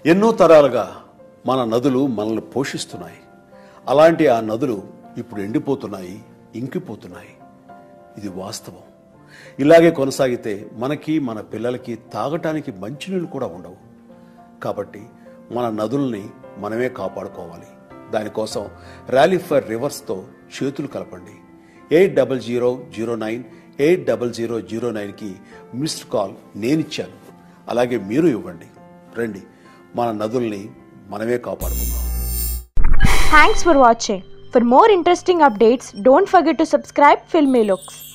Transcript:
ఎన్నో తరాలుగా మన నదులు మనల్ని పోషిస్తున్నాయి. అలాంటి ఆ నదులు ఇప్పుడు ఎండిపోతున్నాయి, ఇంకిపోతున్నాయి. ఇది వాస్తవం. ఇలాగే కొనసాగితే మనకి, మన పిల్లలకి తాగటానికి మంచినీళ్ళు కూడా ఉండవు. కాబట్టి మన నదుల్ని మనమే కాపాడుకోవాలి. దానికోసం ర్యాలీ ఫర్ రివర్స్తో చేతులు కలపండి. 8009 మిస్డ్ కాల్ నేనిచ్చాను. అలాగే మీరు ఇవ్వండి. రండి, మన నదుల్ని మనమే కాపాడుకుందాం. Thanks for watching. For more interesting updates, don't forget to subscribe Filmy Looks.